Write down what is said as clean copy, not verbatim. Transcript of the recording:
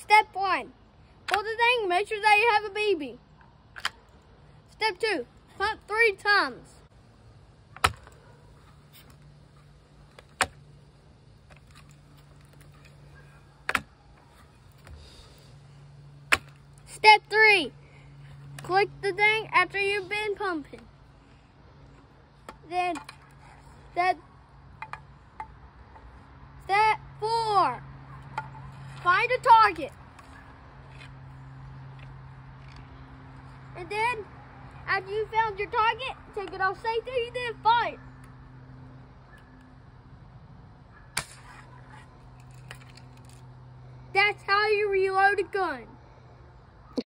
Step 1. Hold the thing, make sure that you have a baby. Step 2. Pump 3 times. Step 3. Click the thing after you've been pumping. Then step 4. Find a target. And then, after you found your target, take it off safety, then fire. That's how you reload a gun.